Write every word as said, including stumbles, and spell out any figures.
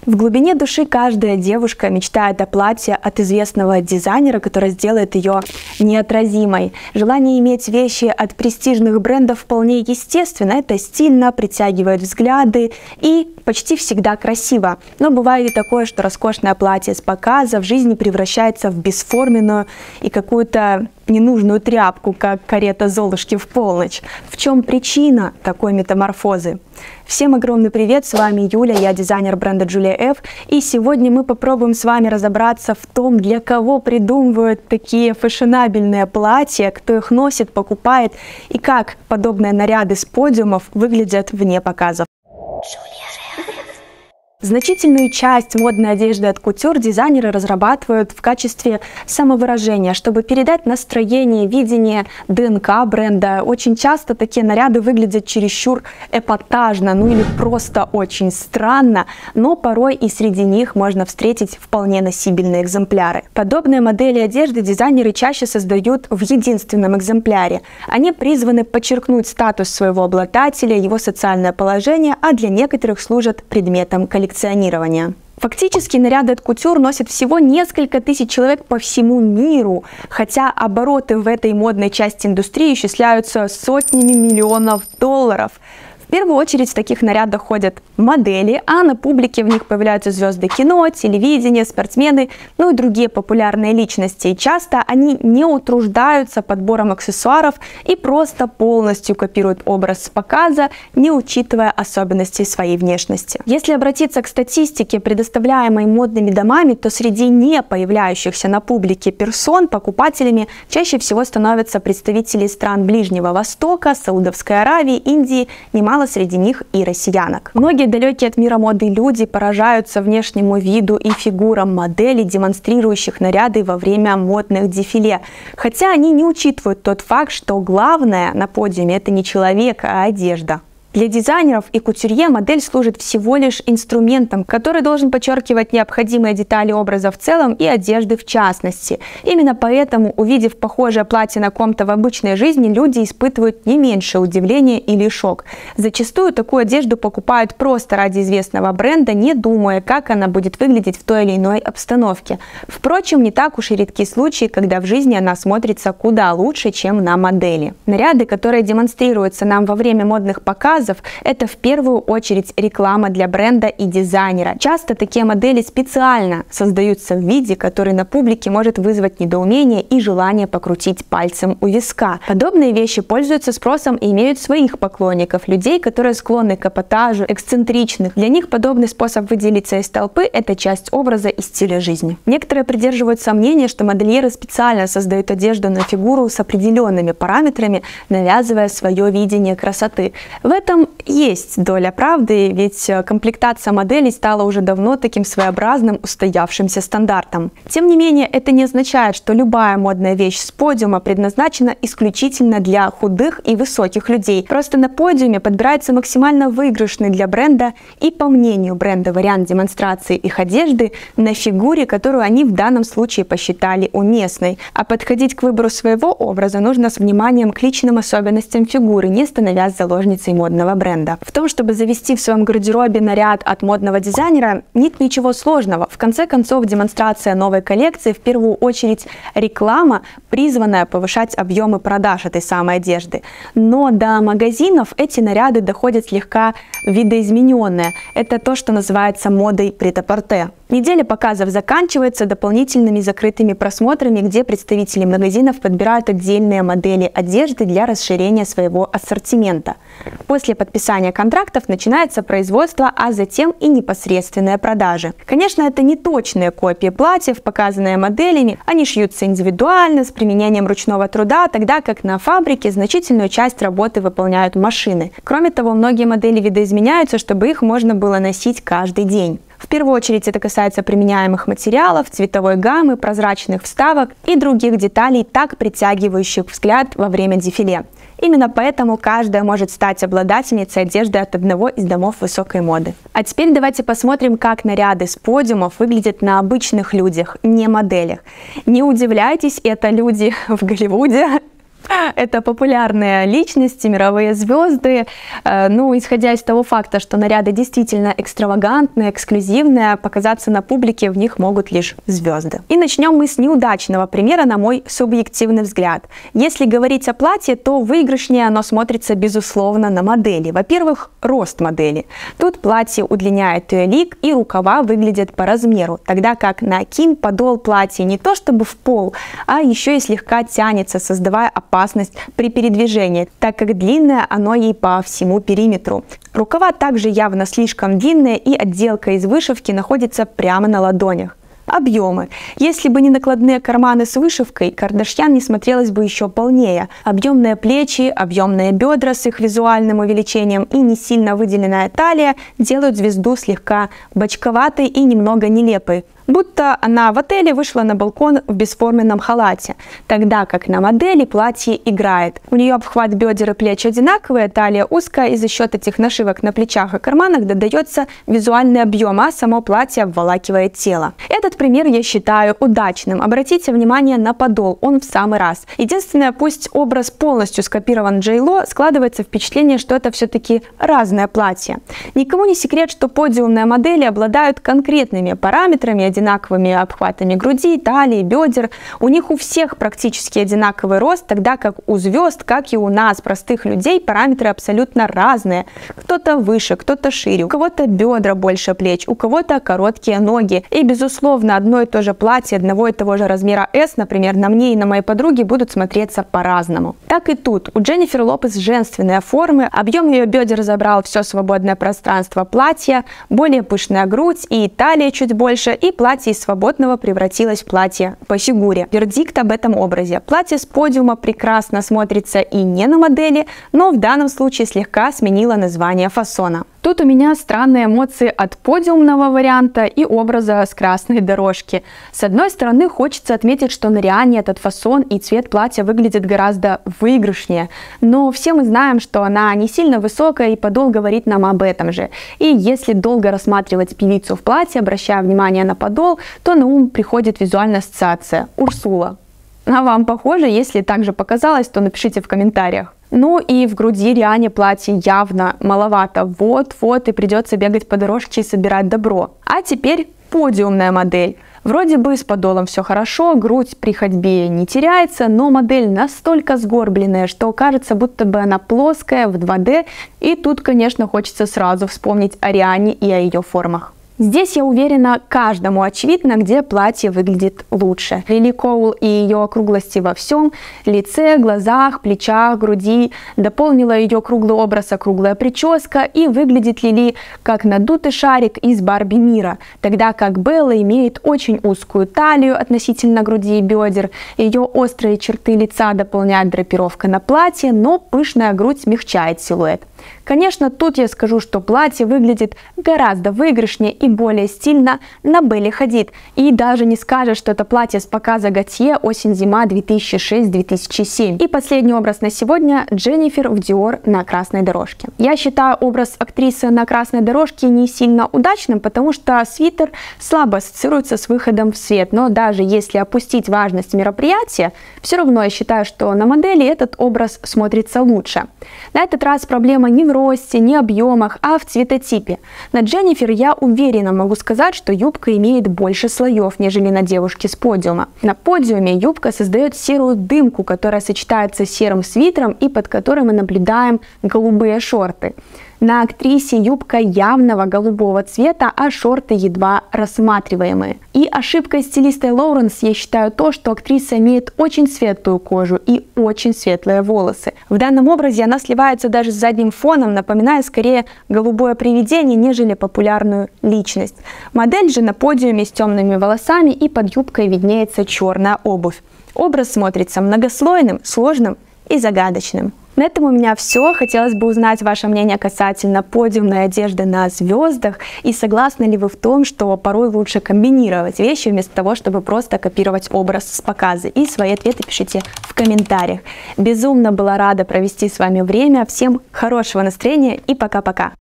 В глубине души каждая девушка мечтает о платье от известного дизайнера, который сделает ее неотразимой. Желание иметь вещи от престижных брендов вполне естественно. Это стильно, притягивает взгляды и почти всегда красиво. Но бывает и такое, что роскошное платье с показа в жизни превращается в бесформенную и какую-то ненужную тряпку, как карета Золушки в полночь. В чем причина такой метаморфозы? Всем огромный привет, с вами Юля, я дизайнер бренда Julia F, и сегодня мы попробуем с вами разобраться в том, для кого придумывают такие фэшенабельные платья, кто их носит, покупает, и как подобные наряды с подиумов выглядят вне показов. Значительную часть модной одежды от кутюр дизайнеры разрабатывают в качестве самовыражения, чтобы передать настроение, видение, ДНК бренда. Очень часто такие наряды выглядят чересчур эпатажно, ну или просто очень странно, но порой и среди них можно встретить вполне носибельные экземпляры. Подобные модели одежды дизайнеры чаще создают в единственном экземпляре. Они призваны подчеркнуть статус своего обладателя, его социальное положение, а для некоторых служат предметом коллекционирования. Фактически наряды от кутюр носят всего несколько тысяч человек по всему миру, хотя обороты в этой модной части индустрии исчисляются сотнями миллионов долларов. В первую очередь в таких нарядах ходят модели, а на публике в них появляются звезды кино, телевидения, спортсмены, ну и другие популярные личности. И часто они не утруждаются подбором аксессуаров и просто полностью копируют образ с показа, не учитывая особенностей своей внешности. Если обратиться к статистике, предоставляемой модными домами, то среди не появляющихся на публике персон покупателями чаще всего становятся представители стран Ближнего Востока, Саудовской Аравии, Индии, немало среди них и россиянок. Многие далекие от мира моды люди поражаются внешнему виду и фигурам моделей, демонстрирующих наряды во время модных дефиле. Хотя они не учитывают тот факт, что главное на подиуме это не человек, а одежда. Для дизайнеров и кутюрье модель служит всего лишь инструментом, который должен подчеркивать необходимые детали образа в целом и одежды в частности. Именно поэтому, увидев похожее платье на ком-то в обычной жизни, люди испытывают не меньшее удивление или шок. Зачастую такую одежду покупают просто ради известного бренда, не думая, как она будет выглядеть в той или иной обстановке. Впрочем, не так уж и редки случаи, когда в жизни она смотрится куда лучше, чем на модели. Наряды, которые демонстрируются нам во время модных показов, это в первую очередь реклама для бренда и дизайнера. Часто такие модели специально создаются в виде, который на публике может вызвать недоумение и желание покрутить пальцем у виска. Подобные вещи пользуются спросом и имеют своих поклонников, людей, которые склонны к эпатажу, эксцентричных. Для них подобный способ выделиться из толпы – это часть образа и стиля жизни. Некоторые придерживаются мнения, что модельеры специально создают одежду на фигуру с определенными параметрами, навязывая свое видение красоты. В этом есть доля правды, ведь комплектация моделей стала уже давно таким своеобразным устоявшимся стандартом. Тем не менее, это не означает, что любая модная вещь с подиума предназначена исключительно для худых и высоких людей. Просто на подиуме подбирается максимально выигрышный для бренда и, по мнению бренда, вариант демонстрации их одежды на фигуре, которую они в данном случае посчитали уместной. А подходить к выбору своего образа нужно с вниманием к личным особенностям фигуры, не становясь заложницей модного бренда. В том, чтобы завести в своем гардеробе наряд от модного дизайнера, нет ничего сложного. В конце концов, демонстрация новой коллекции в первую очередь реклама, призванная повышать объемы продаж этой самой одежды. Но до магазинов эти наряды доходят слегка видоизмененные. Это то, что называется модой прет-а-порте. Неделя показов заканчивается дополнительными закрытыми просмотрами, где представители магазинов подбирают отдельные модели одежды для расширения своего ассортимента. После подписания контрактов начинается производство, а затем и непосредственные продажи. Конечно, это не точные копии платьев, показанные моделями, они шьются индивидуально, с применением ручного труда, тогда как на фабрике значительную часть работы выполняют машины. Кроме того, многие модели видоизменяются, чтобы их можно было носить каждый день. В первую очередь это касается применяемых материалов, цветовой гаммы, прозрачных вставок и других деталей, так притягивающих взгляд во время дефиле. Именно поэтому каждая может стать обладательницей одежды от одного из домов высокой моды. А теперь давайте посмотрим, как наряды с подиумов выглядят на обычных людях, не моделях. Не удивляйтесь, это люди в Голливуде, Это популярные личности, мировые звезды. Ну, исходя из того факта, что наряды действительно экстравагантные, эксклюзивные, показаться на публике в них могут лишь звезды. И начнем мы с неудачного примера, на мой субъективный взгляд. Если говорить о платье, то выигрышнее оно смотрится, безусловно, на модели. Во-первых, рост модели. Тут платье удлиняет ее лик, и рукава выглядят по размеру, тогда как на Ким подол платья не то чтобы в пол, а еще и слегка тянется, создавая опасность при передвижении, так как длинное оно ей по всему периметру. Рукава также явно слишком длинные, и отделка из вышивки находится прямо на ладонях. Объемы. Если бы не накладные карманы с вышивкой, Кардашьян не смотрелась бы еще полнее. Объемные плечи, объемные бедра с их визуальным увеличением и не сильно выделенная талия делают звезду слегка бочковатой и немного нелепой, будто она в отеле вышла на балкон в бесформенном халате, тогда как на модели платье играет. У нее обхват бедер и плеч одинаковые, талия узкая, и за счет этих нашивок на плечах и карманах додается визуальный объем, а само платье обволакивает тело. Этот пример я считаю удачным. Обратите внимание на подол, он в самый раз. Единственное, пусть образ полностью скопирован Джей Ло, складывается впечатление, что это все-таки разное платье. Никому не секрет, что подиумные модели обладают конкретными параметрами, одинаковыми обхватами груди, талии, бедер. У них у всех практически одинаковый рост, тогда как у звезд, как и у нас, простых людей, параметры абсолютно разные. Кто-то выше, кто-то шире, у кого-то бедра больше плеч, у кого-то короткие ноги. И, безусловно, одно и то же платье одного и того же размера эс, например, на мне и на моей подруге будут смотреться по-разному. Так и тут. У Дженнифер Лопес женственные формы, объем ее бедер забрал все свободное пространство платья, более пышная грудь и талия чуть больше, и платье из свободного превратилось в платье по фигуре. Вердикт об этом образе. Платье с подиума прекрасно смотрится и не на модели, но в данном случае слегка сменило название фасона. Тут у меня странные эмоции от подиумного варианта и образа с красной дорожки. С одной стороны, хочется отметить, что на Риане этот фасон и цвет платья выглядит гораздо выигрышнее, но все мы знаем, что она не сильно высокая, и подол говорит нам об этом же. И если долго рассматривать певицу в платье, обращая внимание на подол, то на ум приходит визуальная ассоциация – Урсула. А вам похоже? Если так же показалось, то напишите в комментариях. Ну и в груди Риане платье явно маловато. Вот-вот и придется бегать по дорожке и собирать добро. А теперь подиумная модель. Вроде бы с подолом все хорошо, грудь при ходьбе не теряется, но модель настолько сгорбленная, что кажется, будто бы она плоская в два дэ. И тут, конечно, хочется сразу вспомнить о Риане и о ее формах. Здесь, я уверена, каждому очевидно, где платье выглядит лучше. Лили Коул и ее округлости во всем – лице, глазах, плечах, груди – дополнила ее круглый образ округлая прическа, и выглядит Лили как надутый шарик из Барби мира, тогда как Белла имеет очень узкую талию относительно груди и бедер, ее острые черты лица дополняет драпировка на платье, но пышная грудь смягчает силуэт. Конечно, тут я скажу, что платье выглядит гораздо выигрышнее и более стильно на Белле Хадид. И даже не скажешь, что это платье с показа Готье осень-зима две тысячи шесть — две тысячи семь. И последний образ на сегодня – Дженнифер в Диор на красной дорожке. Я считаю образ актрисы на красной дорожке не сильно удачным, потому что свитер слабо ассоциируется с выходом в свет. Но даже если опустить важность мероприятия, все равно я считаю, что на модели этот образ смотрится лучше. На этот раз проблема не в росте, не объемах, а в цветотипе. На Дженнифер я уверенно могу сказать, что юбка имеет больше слоев, нежели на девушке с подиума. На подиуме юбка создает серую дымку, которая сочетается с серым свитером и под которой мы наблюдаем голубые шорты. На актрисе юбка явного голубого цвета, а шорты едва рассматриваемые. И ошибкой стилиста Лоуренс я считаю то, что актриса имеет очень светлую кожу и очень светлые волосы. В данном образе она сливается даже с задним фоном, напоминая скорее голубое привидение, нежели популярную личность. Модель же на подиуме с темными волосами, и под юбкой виднеется черная обувь. Образ смотрится многослойным, сложным и загадочным. На этом у меня все. Хотелось бы узнать ваше мнение касательно подиумной одежды на звездах, и согласны ли вы в том, что порой лучше комбинировать вещи вместо того, чтобы просто копировать образ с показа. И свои ответы пишите в комментариях. Безумно была рада провести с вами время. Всем хорошего настроения и пока-пока.